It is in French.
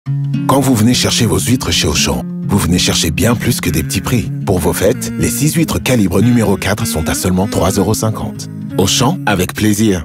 Quand vous venez chercher vos huîtres chez Auchan, vous venez chercher bien plus que des petits prix. Pour vos fêtes, les 6 huîtres calibre numéro 4 sont à seulement 3,50 €. Auchan, avec plaisir.